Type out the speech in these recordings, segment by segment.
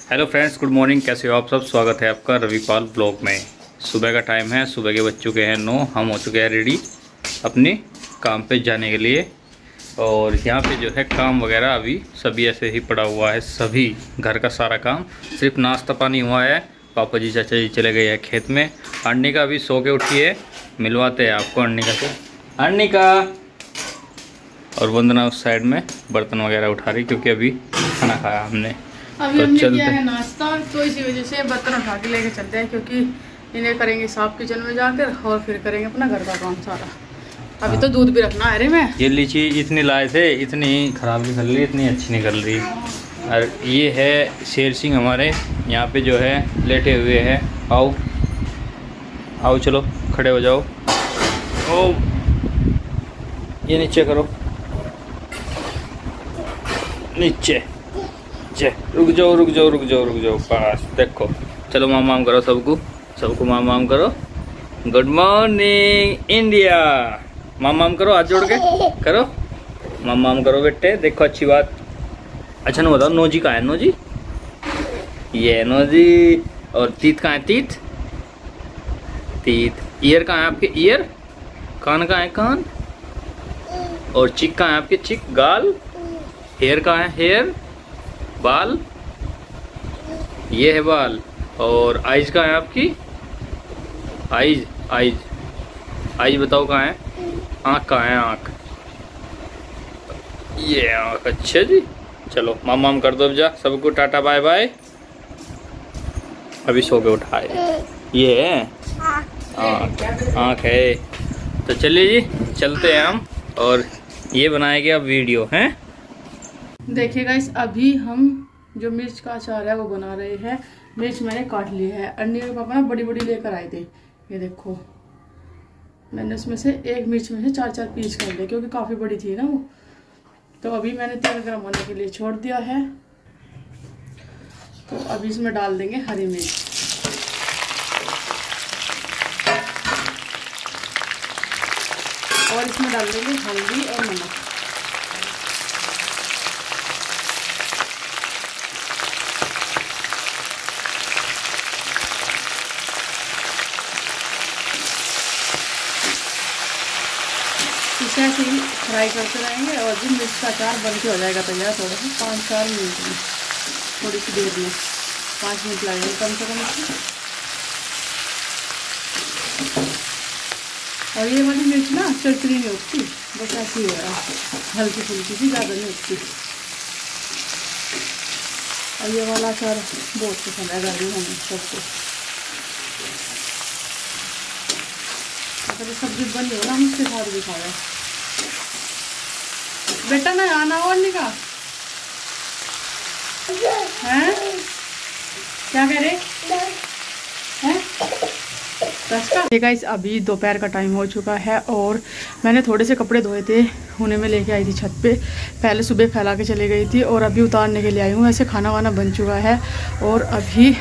Hello friends, good morning. कैसे हो आप सब? स्वागत है आपका रविपाल ब्लॉग में। सुबह का टाइम है, सुबह के बज चुके हैं 9। हम हो चुके हैं रेडी अपने काम पे जाने के लिए। और यहाँ पे जो है काम वगैरह अभी सभी ऐसे ही पड़ा हुआ है, सभी घर का सारा काम, सिर्फ नाश्ता पानी हुआ है। पापा जी चाचा जी चले गए हैं खेत में। अर्निका अभी सो के उठी है, मिलवाते हैं आपको अर्निका से। अर्निका और वंदना उस साइड में बर्तन वगैरह उठा रही, क्योंकि अभी खाना खाया हमने। अभी तो हमने चलते किया है नाश्ता, तो इसी वजह से बर्तन उठा के लेके चलते हैं, क्योंकि इन्हें करेंगे साफ किचन में जाकर और फिर करेंगे अपना घर का काम सारा। अभी तो दूध भी रखना है। अरे मैं ये लीची इतनी लाए थे, इतनी ख़राब नहीं कर रही, इतनी अच्छी नहीं कर रही। और ये है शेर सिंह हमारे यहाँ पे जो है लेटे हुए हैं। आओ आओ, चलो खड़े हो जाओ। ओ ये नीचे करो, नीचे रुक जाओ रुक जाओ रुक जाओ रुक जाओ। बस देखो, चलो माम माम करो, सबको माम माम करो। Good morning India. माम माम करो, हाथ जोड़ के करो, माम माम करो बेटे। देखो अच्छी बात। अच्छा ना बताओ, नोजी कहाँ है? नोजी ये नोजी। और तीत कहाँ है? तीत। ईयर कहाँ है आपके? ईयर। कान कहाँ है? कान। और चिक कहाँ है आपके? चिक। गाल। हेयर कहाँ है? हेयर। बाल, ये है बाल। और आइज कहाँ है आपकी? आइज आइज आइज बताओ कहाँ है? आँख कहाँ है? आँख, ये आँख। अच्छा जी, चलो माम माम कर दो अब जा। सबको टाटा बाय बाय। अभी सो के उठाए, ये है आँख है। तो चलिए जी, चलते हैं हम। और ये बनाएंगे अब वीडियो हैं। देखिए गाइस, अभी हम जो मिर्च का अचार है वो बना रहे हैं। मिर्च मैंने काट ली है। अन्य के पापा ना बड़ी बड़ी लेकर आए थे। ये देखो, मैंने उसमें से एक मिर्च में से 4-4 पीस कर लिए, क्योंकि काफ़ी बड़ी थी ना वो। तो अभी मैंने तेल गरम होने के लिए छोड़ दिया है। तो अभी इसमें डाल देंगे हरी मिर्च। और इसमें डाल देंगे हल्दी और नमक। इसे ऐसे ही फ्राई करते रहेंगे और भी मिर्च का अचार बन के हो जाएगा तैयार। थोड़ा सा 5-4 मिनट में, थोड़ी सी देर में, 5 मिनट लगेंगे कम से कम इसमें। और ये वाली मिर्च ना चटनी नहीं उठती, बस ऐसी है, हल्की फुल्की सी, ज़्यादा नहीं उठती। और ये वाला अचार बहुत पसंद है गर्मी हमें सबको। अगर सब्जी बनी हो ना, हम उसके साथ भी खाया। बेटा ना आना और निका हैं? क्या कह रहे हैं? गाइस, अभी दोपहर का टाइम हो चुका है और मैंने थोड़े से कपड़े धोए थे, उन्हें मैं लेके आई थी छत पे। पहले सुबह फैला के चली गई थी और अभी उतारने के लिए आई हूँ। वैसे खाना वाना बन चुका है और अभी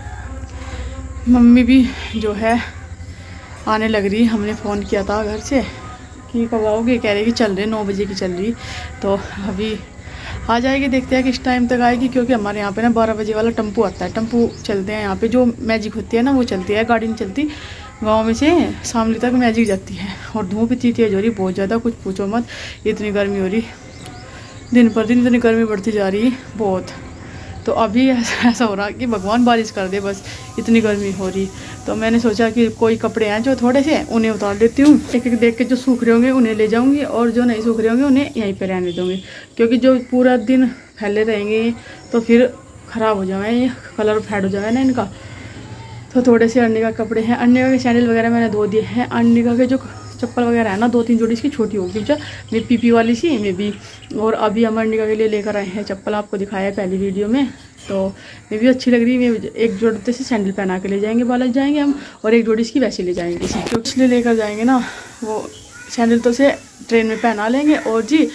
मम्मी भी जो है आने लग रही। हमने फ़ोन किया था घर से कि कब आओगे, कह रहे कि चल रहे 9 बजे की चल रही। तो अभी आ जाएगी, देखते हैं किस टाइम तक आएगी, क्योंकि हमारे यहाँ पे ना 12 बजे वाला टेम्पो आता है। टेम्पो चलते हैं यहाँ पे, जो मैजिक होती है ना वो चलती है, गाड़ी नहीं चलती। गांव में से शामली तक मैजिक जाती है। और धूप इतनी तेज हो रही, बहुत ज़्यादा, कुछ पूछो मत। इतनी गर्मी हो रही, दिन पर दिन इतनी गर्मी बढ़ती जा रही बहुत। तो अभी ऐसा हो रहा कि भगवान बारिश कर दे, बस इतनी गर्मी हो रही। तो मैंने सोचा कि कोई कपड़े हैं जो थोड़े से, उन्हें उतार देती हूँ। एक एक देख के जो सूख रहे होंगे उन्हें ले जाऊँगी, और जो नहीं सूख रहे होंगे उन्हें यहीं पे रहने दूँगी, क्योंकि जो पूरा दिन फैले रहेंगे तो फिर ख़राब हो जाए, कलर फेड हो जाए ना इनका। तो थोड़े से अर्निका के कपड़े हैं, अर्निका के सैंडल वगैरह मैंने धो दिए हैं। अर्निका के जो चप्पल वगैरह है ना, 2-3 जोड़ी इसकी छोटी होगी, जो मैं पीपी वाली सी मैं भी। और अभी हम अर्निका के लिए लेकर आए हैं चप्पल, आपको दिखाया है पहली वीडियो में। तो मैं भी अच्छी लग रही है। मैं एक जोड़ी से सैंडल पहना के ले जाएंगे, बालाजी जाएंगे हम, और एक जोड़ी इसकी वैसे ले जाएंगे इसी, तो इसलिए लेकर जाएंगे ना। वो सैंडल तो से ट्रेन में पहना लेंगे और जी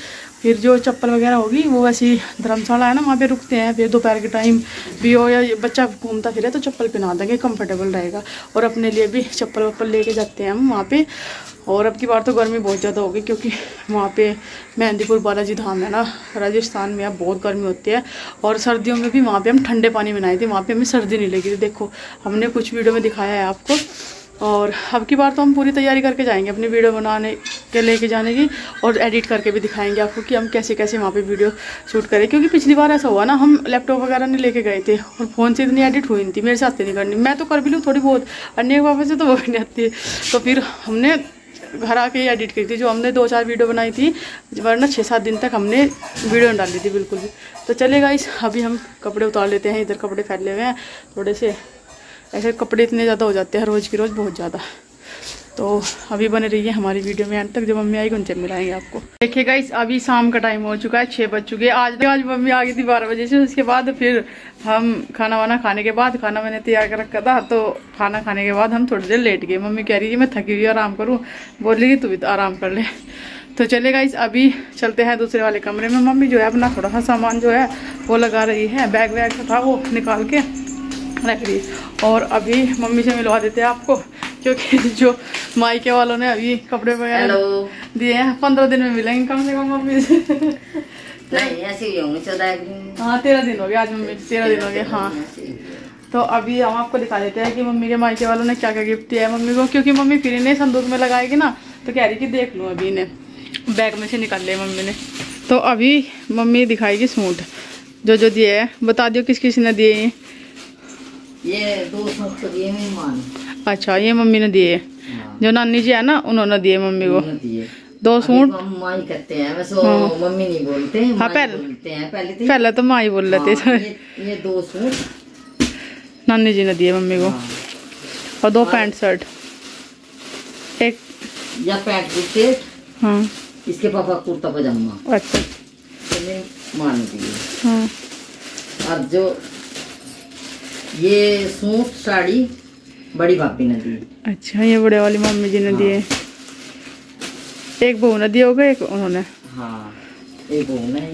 फिर जो चप्पल वगैरह होगी वो ऐसी धर्मशाला है ना, वहाँ पे रुकते हैं। फिर दोपहर के टाइम भी हो या बच्चा घूमता फिरे तो चप्पल पहना देंगे, कंफर्टेबल रहेगा। और अपने लिए भी चप्पल वप्पल लेके जाते हैं हम वहाँ पे। और अब की बार तो गर्मी बहुत ज़्यादा होगी, क्योंकि वहाँ पे मेहंदीपुर बालाजी धाम है ना, राजस्थान में अब बहुत गर्मी होती है। और सर्दियों में भी वहाँ पे हम ठंडे पानी में नहाए थे, वहाँ पे हमें सर्दी नहीं लगी थी। देखो हमने कुछ वीडियो में दिखाया है आपको। और अब की बार तो हम पूरी तैयारी करके जाएंगे अपनी वीडियो बनाने के लेके जाने की, और एडिट करके भी दिखाएंगे आपको कि हम कैसे कैसे वहाँ पे वीडियो शूट करें। क्योंकि पिछली बार ऐसा हुआ ना, हम लैपटॉप वगैरह नहीं लेके गए थे और फ़ोन से इतनी एडिट हुई नहीं थी, मेरे साथ नहीं करनी। मैं तो कर भी लूँ थोड़ी बहुत, अन्य पापा से तो वो भी नहीं आती है। तो फिर हमने घर आके ही एडिट की थी, जो हमने 2-4 वीडियो बनाई थी, वरना 6-7 दिन तक हमने वीडियो नहीं डाली थी बिल्कुल भी। तो चलेगा इस अभी हम कपड़े उतार लेते हैं। इधर कपड़े फैले हुए हैं थोड़े से, ऐसे कपड़े इतने ज़्यादा हो जाते हैं रोज़ की रोज़, बहुत ज़्यादा। तो अभी बने रहिए हमारी वीडियो में एंड तक, जब मम्मी आएगी उनसे मिलाएंगे आपको। देखिए गाइस अभी शाम का टाइम हो चुका है, 6 बज चुके हैं। आज मम्मी आ गई थी 12 बजे से। उसके बाद फिर हम खाना वाना खाने के बाद, खाना मैंने तैयार कर रखा था, तो खाना खाने के बाद हम थोड़ी देर लेट गए। मम्मी कह रही है मैं थकी हुई आराम करूँ, बोल रही तू भी तो आराम कर ले। तो चले गाइस अभी चलते हैं दूसरे वाले कमरे में। मम्मी जो है अपना थोड़ा सा सामान जो है वो लगा रही है, बैग वैग था वो निकाल के रख रही है। और अभी मम्मी से मिलवा देते हैं आपको, क्योंकि जो मायके वालों ने अभी कपड़े वगैरह दिए हैं 15 दिन में मिलेंगे कम से कम मम्मी से। नहीं ऐसे ही होंगे 14 हाँ 13 दिन हो गए आज मम्मी, 13 दिन हो गए। हाँ तो अभी हम आपको दिखा देते हैं कि मम्मी के मायके वालों ने क्या क्या गिफ्ट दिया है मम्मी को। क्योंकि मम्मी फिर इन्हें संदूक में लगाएगी ना, तो कह रही कि देख लूँ। अभी इन्हें बैग में से निकाल लिया मम्मी ने। तो अभी मम्मी दिखाएगी सूट जो दिए है। बता दियो किस किस ने दिए ये 2 सूट तो दिए मेहमान। अच्छा ये मम्मी ने दिए, जो नानी जी है ना उन्होंने दिए मम्मी को 2 सूट। माँ ही करते हैं वैसे, मम्मी नहीं बोलते। हाँ पहले तो माँ ही बोल रहे थे। ये 2 सूट नानी जी ने दिए मम्मी को, और 2 पैंट शर्ट, एक या पैंट शर्ट। हाँ इसके पापा कुर्ता पजामा। अच्छा तो माँ ने दिए। हाँ और जो ये सूट साड़ी बड़ी भाभी ने दी। अच्छा ये बड़े वाली मम्मी जी ने दिए। एक बहू ने दिए होगा, एक उन्होंने। हाँ एक बहू ने।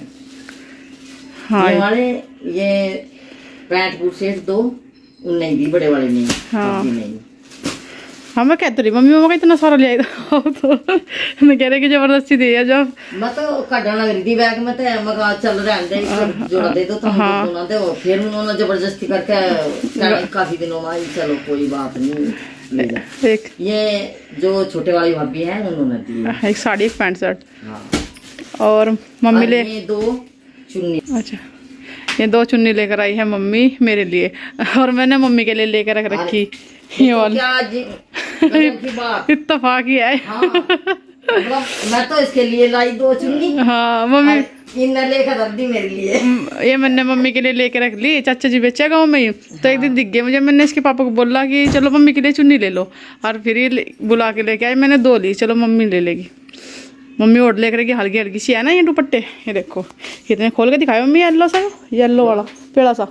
हाँ ये वाले ये पैंट बूट सेट 2 उन्हें दी, बड़े वाले नहीं। हाँ नहीं। हाँ मैं कहती रही मम्मी मम्मा का इतना सारा ले आया तो मैं कह रही कि जबरदस्ती दी है। जब मैं तो कढ़न लग रही थी बैग में, तो मैं कहा चल रहने दे, जोड़ा दे दो तो हम दोनों दे। फिर उन्होंने जबरदस्ती करके काफी दिनों में चलो कोई बात नहीं। एक ये जो छोटे वाली भाभी है उन्होंने दी एक साड़ी, एक पैंट शर्ट। और मम्मी ले 2 चुन्नी। अच्छा ये 2 चुन्नी लेकर आई है मम्मी मेरे लिए, और मैंने मम्मी के लिए लेकर रख रखी ये वाली। इत्तेफाक ही है। हाँ, मतलब मैं तो इसके लिए लाई 2 चुन्नी। हाँ मम्मी लेकर रख दी मेरे लिए। ये मैंने मम्मी के लिए लेके रख ली। चाचा जी बेचे गाँव में ही, तो एक दिन दिख गए मुझे। मैंने इसके पापा को बोला कि चलो मम्मी के लिए चुन्नी ले लो, और फिर ये बुला के लेके आए। मैंने 2 ली, चलो मम्मी ले लेगी। मम्मी और लेकर के हल्की हल्की सी है ना ये दुपट्टे। ये देखो कितने खोल के दिखाए मम्मी। येलो सा, येलो वाला पेड़ा सा।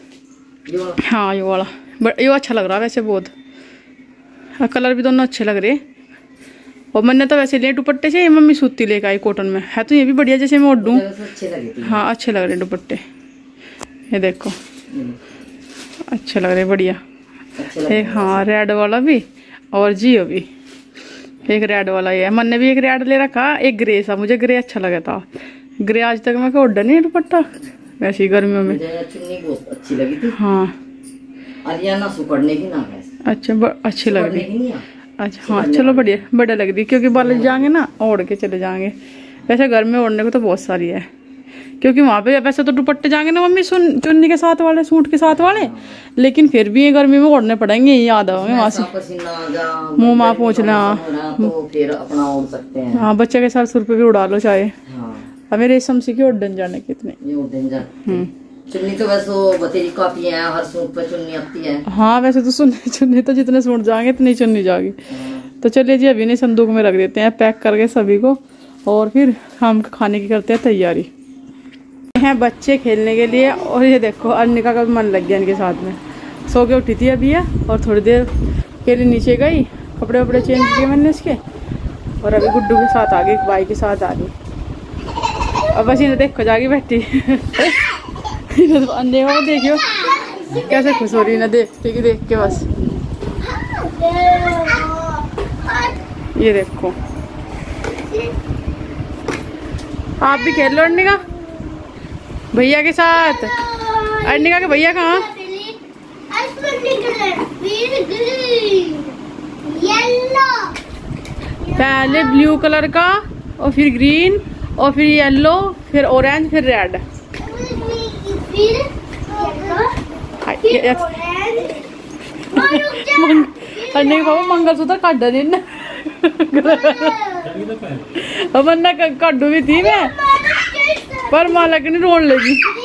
हाँ ये वाला ये अच्छा लग रहा है वैसे बहुत, कलर भी दोनों अच्छे लग रहे। और मैंने तो वैसे लिए दुपट्टे से, ये मम्मी सूती लेकर आई कॉटन में है, तो ये भी बढ़िया जैसे मैं ओढ़ूँ। हाँ अच्छे लग रहे दुपट्टे, ये देखो अच्छे लग रहे बढ़िया। एक हाँ रेड वाला भी, और जियो भी एक रेड वाला ही है। मैंने भी एक रेड ले रखा, एक ग्रे सा। मुझे ग्रे अच्छा लगा था। ग्रे आज तक मैं ओढ़ा नहीं दुपट्टा, वैसे ही गर्मियों में अच्छी लगी थी। हाँ ना सुकड़ने की ना अच्छा अच्छी लग रही। अच्छा हाँ चलो बढ़िया लग रही, क्योंकि बाल जाएंगे ना ओढ़ के चले जाएंगे। वैसे घर में ओढ़ने को तो बहुत सारी है, क्योंकि वहाँ पे वैसे तो दुपट्टे जाएंगे ना मम्मी चुन्नी के साथ वाले, सूट के साथ वाले, लेकिन फिर भी ये गर्मी में ओढ़ने पड़ेंगे। ये याद आओगे वहाँ से मुँह माँ पोंछना, तो फिर अपना ओढ़ सकते हैं। हाँ बच्चे के साथ सुर पे भी उड़ा लो चाहे। हमें रेशम सी की ओढ़न जाने कितने। चुन्नी तो वैसे बतेरी काफी है, हर सूट पे चुन्नी आती है। हाँ वैसे तो चुन्नी तो जितने सूट जाएंगे इतनी चुन्नी जाएगी। तो चलिए जी अभी नहीं संदूक में रख देते हैं पैक करके सभी को, और फिर हम खाने की करते हैं तैयारी। हैं बच्चे खेलने के लिए, और ये देखो अर्निका का भी मन लग गया इनके साथ में। सो के उठी थी अभी है, और थोड़ी देर के लिए नीचे गई, कपड़े वपड़े चेंज किए मैंने इसके, और अभी गुड्डू के साथ आ गई, भाई के साथ आ गई। अब बस इन्हें देखो जाके बैठी अन्य को देखियो कैसे खुश हो रही ना देख के बस। ये देखो आप भी खेल लो अर्निका भैया के साथ। अर्निका के भैया कहाँ? पहले ब्लू कलर का और फिर ग्रीन और फिर येलो फिर ऑरेंज फिर रेड। पापा मंगलसूत्र काट दिन वरना काटू भी थी मैं पर माँ लगनी रोन लगी।